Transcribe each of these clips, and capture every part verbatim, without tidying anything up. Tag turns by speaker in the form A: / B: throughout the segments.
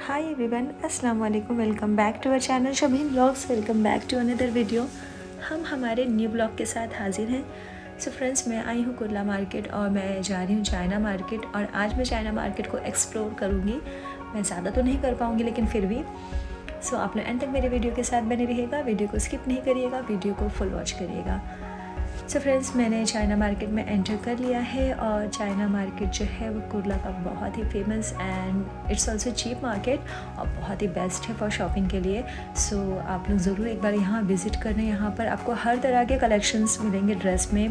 A: हाय everyone, अस्सलाम वालेकुम। Welcome back to our channel Shabeen blogs. Welcome back to another video. हम हमारे न्यू ब्लॉग के साथ हाजिर हैं। सो so फ्रेंड्स, मैं आई हूँ कुर्ला मार्केट और मैं जा रही हूँ चाइना मार्केट। और आज मैं चाइना मार्केट को एक्सप्लोर करूँगी। मैं ज़्यादा तो नहीं कर पाऊँगी, लेकिन फिर भी सो so, आप लोग एंड तक मेरे वीडियो के साथ बने रहिएगा। वीडियो को स्किप नहीं करिएगा, वीडियो को फुल वॉच करिएगा। सो so फ्रेंड्स, मैंने चाइना मार्केट में एंटर कर लिया है। और चाइना मार्केट जो है वो कुर्ला का बहुत ही famous and it's also cheap market और बहुत ही बेस्ट है फॉर शॉपिंग के लिए। सो so, आप लोग ज़रूर एक बार यहाँ विज़िट करें। यहाँ पर आपको हर तरह के कलेक्शंस मिलेंगे, ड्रेस में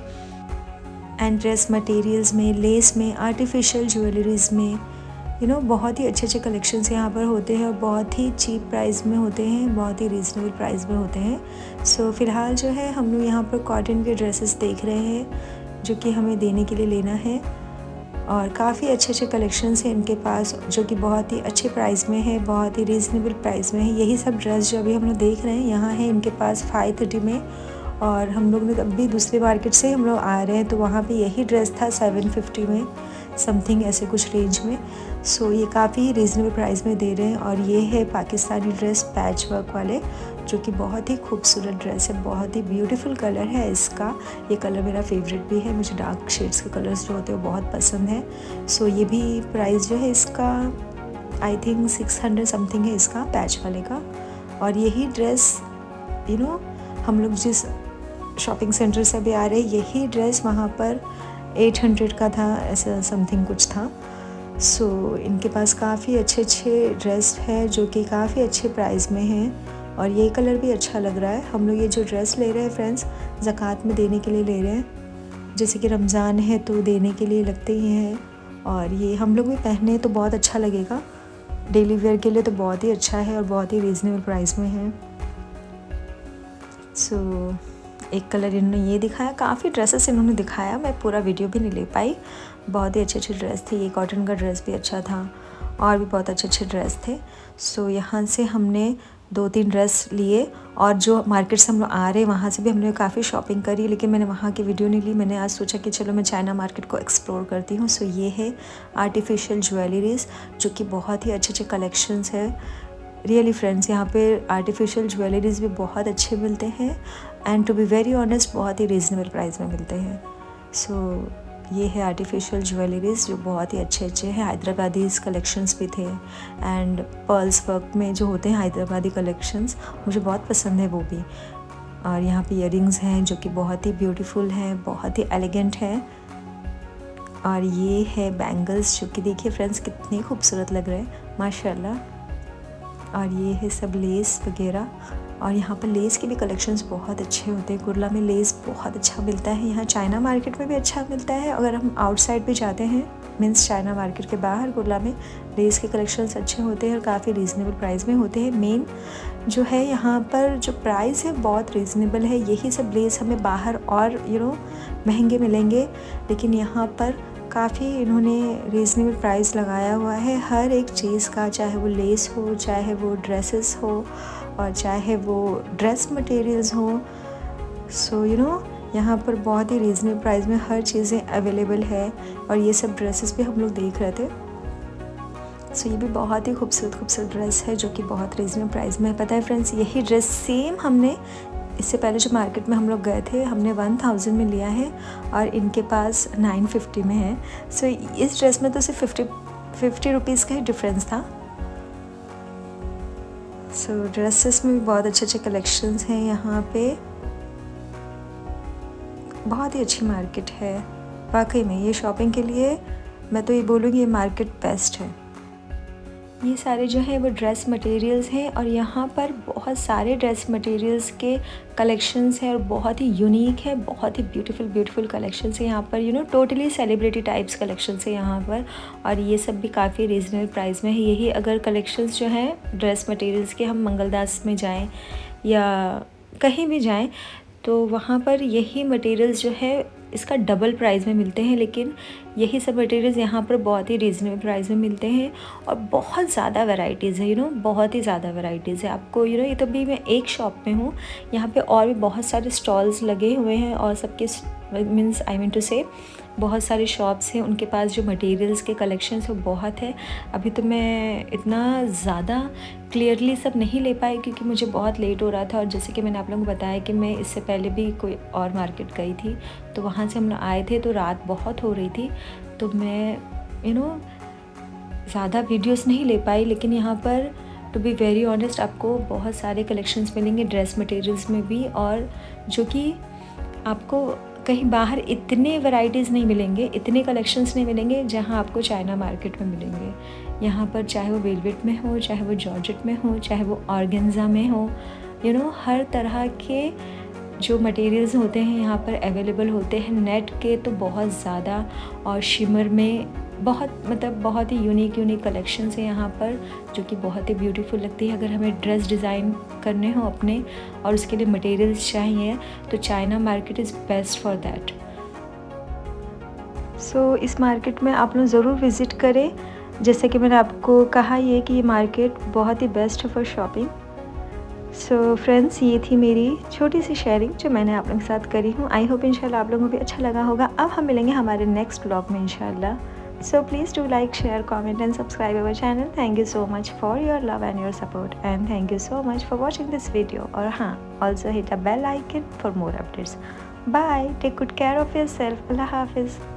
A: एंड ड्रेस मटेरियल्स में, लेस में, आर्टिफिशियल ज्वेलरीज़ में, यू नो बहुत ही अच्छे अच्छे कलेक्शंस यहाँ पर होते हैं और बहुत ही चीप प्राइस में होते हैं, बहुत ही रीज़नेबल प्राइस में होते हैं। सो so, फ़िलहाल जो है हम लोग यहाँ पर कॉटन के ड्रेसेस देख रहे हैं जो कि हमें देने के लिए लेना है। और काफ़ी अच्छे अच्छे कलेक्शंस हैं इनके पास जो कि बहुत ही अच्छे प्राइस में है, बहुत ही रीज़नेबल प्राइस में है। यही सब ड्रेस जो अभी हम लोग देख रहे हैं यहाँ है इनके पास फाइव थर्टी में। और हम लोग ने अभी दूसरे मार्केट से हम लोग आ रहे हैं तो वहाँ पे यही ड्रेस था सेवन फिफ्टी में समथिंग, ऐसे कुछ रेंज में। सो so, ये काफ़ी रीज़नेबल प्राइस में दे रहे हैं। और ये है पाकिस्तानी ड्रेस पैच वर्क वाले, जो कि बहुत ही खूबसूरत ड्रेस है, बहुत ही ब्यूटीफुल कलर है इसका। ये कलर मेरा फेवरेट भी है, मुझे डार्क शेड्स के कलर्स जो होते हैं वो बहुत पसंद है। सो so, ये भी प्राइस जो है इसका I think six hundred something है इसका, पैच वाले का। और यही ड्रेस यू नो हम लोग जिस शॉपिंग सेंटर से भी आ रहे हैं यही ड्रेस वहाँ पर एट हंड्रेड का था, ऐसा समथिंग कुछ था। सो so, इनके पास काफ़ी अच्छे अच्छे ड्रेस है जो कि काफ़ी अच्छे प्राइस में हैं। और ये कलर भी अच्छा लग रहा है। हम लोग ये जो ड्रेस ले रहे हैं फ्रेंड्स, ज़कात में देने के लिए ले रहे हैं। जैसे कि रमज़ान है तो देने के लिए लगते ही हैं। और ये हम लोग भी पहने तो बहुत अच्छा लगेगा, डेली वेयर के लिए तो बहुत ही अच्छा है और बहुत ही रीज़नेबल प्राइस में है। सो so, एक कलर इन्होंने ये दिखाया, काफ़ी ड्रेसेस इन्होंने दिखाया, मैं पूरा वीडियो भी नहीं ले पाई। बहुत ही अच्छे अच्छे ड्रेस थे। ये कॉटन का ड्रेस भी अच्छा था और भी बहुत अच्छे अच्छे ड्रेस थे। सो so, यहाँ से हमने दो तीन ड्रेस लिए और जो मार्केट से हम लोग आ रहे हैं वहाँ से भी हमने काफ़ी शॉपिंग करी, लेकिन मैंने वहाँ की वीडियो नहीं ली। मैंने आज सोचा कि चलो मैं चाइना मार्केट को एक्सप्लोर करती हूँ। सो so, ये है आर्टिफिशियल ज्वेलरीज़ जो कि बहुत ही अच्छे अच्छे कलेक्शंस है। रियली फ्रेंड्स, यहाँ पे आर्टिफिशियल ज्वेलरीज़ भी बहुत अच्छे मिलते हैं and to be very honest बहुत ही रीज़नेबल प्राइस में मिलते हैं। सो so, ये है आर्टिफिशियल ज्वेलरीज़ जो बहुत ही अच्छे अच्छे हैं। हैदराबादी कलेक्शंस भी थे एंड पर्ल्स वर्क में जो होते हैं हैदराबादी कलेक्शंस, मुझे बहुत पसंद है वो भी। और यहाँ पे ईयरिंग्स हैं जो कि बहुत ही ब्यूटीफुल हैं, बहुत ही एलिगेंट हैं। और ये है बैंगल्स जो कि देखिए फ्रेंड्स कितने खूबसूरत लग रहे हैं माशाल्लाह। और ये है सब लेस वगैरह। और यहाँ पर लेस के भी कलेक्शंस बहुत अच्छे होते हैं। कुर्ला में लेस बहुत अच्छा मिलता है, यहाँ चाइना मार्केट में भी अच्छा मिलता है। अगर हम आउटसाइड भी जाते हैं मीन्स चाइना मार्केट के बाहर, कुर्ला में लेस के कलेक्शंस अच्छे होते हैं और काफ़ी रीज़नेबल प्राइस में होते हैं। मेन जो है यहाँ पर जो प्राइस है बहुत रीज़नेबल है। यही सब लेस हमें बाहर और यू नो महंगे मिलेंगे, लेकिन यहाँ पर काफ़ी इन्होंने रीज़नेबल प्राइस लगाया हुआ है हर एक चीज़ का, चाहे वो लेस हो, चाहे वो ड्रेसेस हो और चाहे वो ड्रेस मटेरियल्स हो। सो यू नो यहाँ पर बहुत ही रीज़नेबल प्राइस में हर चीज़ें अवेलेबल है। और ये सब ड्रेसेस भी हम लोग देख रहे थे। सो so, ये भी बहुत ही खूबसूरत खूबसूरत ड्रेस है जो कि बहुत रीज़नेबल प्राइस में है। पता है फ्रेंड्स, यही ड्रेस सेम हमने इससे पहले जो मार्केट में हम लोग गए थे हमने वन थाउजेंड में लिया है और इनके पास नाइन फिफ्टी में है। सो so, इस ड्रेस में तो सिर्फ फिफ्टी फिफ्टी रुपीज़ का ही डिफरेंस था। सो so, ड्रेसेस में भी बहुत अच्छे अच्छे कलेक्शंस हैं यहाँ पे। बहुत ही अच्छी मार्केट है वाकई में। ये शॉपिंग के लिए मैं तो ये बोलूँगी ये मार्केट बेस्ट है। ये सारे जो है वो ड्रेस मटेरियल्स हैं और यहाँ पर बहुत सारे ड्रेस मटेरियल्स के कलेक्शंस हैं और बहुत ही यूनिक है, बहुत ही ब्यूटीफुल ब्यूटीफुल कलेक्शंस हैं यहाँ पर। You know totally celebrity types collections हैं यहाँ पर। और ये सब भी काफ़ी रीज़नेबल प्राइस में है। यही अगर कलेक्शंस जो हैं ड्रेस मटेरियल्स के हम मंगलदास में जाएँ या कहीं भी जाएँ तो वहाँ पर यही मटेरियल्स जो है इसका डबल प्राइस में मिलते हैं, लेकिन यही सब मटेरियल्स यहाँ पर बहुत ही रीज़नेबल प्राइस में मिलते हैं। और बहुत ज़्यादा वैरायटीज़ है, यू नो बहुत ही ज़्यादा वैरायटीज़ है आपको। यू नो ये तो भी मैं एक शॉप में हूँ, यहाँ पे और भी बहुत सारे स्टॉल्स लगे हुए हैं और सबके मीन्स आई मीन टू से बहुत सारे शॉप्स हैं, उनके पास जो मटेरियल्स के कलेक्शंस वो बहुत है। अभी तो मैं इतना ज़्यादा क्लियरली सब नहीं ले पाई क्योंकि मुझे बहुत लेट हो रहा था, और जैसे कि मैंने आप लोगों को बताया कि मैं इससे पहले भी कोई और मार्केट गई थी, तो वहाँ से हम लोग आए थे तो रात बहुत हो रही थी, तो मैं यू नो ज़्यादा वीडियोस नहीं ले पाई। लेकिन यहाँ पर टू बी वेरी ऑनेस्ट आपको बहुत सारे कलेक्शंस मिलेंगे ड्रेस मटेरियल्स में भी, और जो कि आपको कहीं बाहर इतने वैरायटीज़ नहीं मिलेंगे, इतने कलेक्शंस नहीं मिलेंगे जहाँ आपको चाइना मार्केट में मिलेंगे। यहाँ पर चाहे वो वेलवेट में हो, चाहे वो जॉर्जेट में हो, चाहे वो ऑर्गेन्जा में हो, यू नो हर तरह के जो मटेरियल्स होते हैं यहाँ पर अवेलेबल होते हैं। नेट के तो बहुत ज़्यादा, और शिमर में बहुत मतलब बहुत ही यूनिक यूनिक कलेक्शंस हैं यहाँ पर जो कि बहुत ही ब्यूटीफुल लगती है। अगर हमें ड्रेस डिज़ाइन करने हो अपने और उसके लिए मटेरियल्स चाहिए तो China market is best for that. So इस मार्केट में आप लोग ज़रूर विज़िट करें। जैसे कि मैंने आपको कहा ये कि ये मार्केट बहुत ही बेस्ट है फॉर शॉपिंग। सो फ्रेंड्स, ये थी मेरी छोटी सी शेयरिंग जो मैंने आप लोगों के साथ करी हूँ। आई होप इंशाल्लाह आप लोगों को भी अच्छा लगा होगा। अब हम मिलेंगे हमारे नेक्स्ट ब्लॉग में इंशाल्लाह। So please do like, share, comment and subscribe our channel. Thank you so much for your love and your support, and thank you so much for watching this video. और हाँ, also hit a bell icon for more updates. Bye. Take good care of yourself. Allah Hafiz.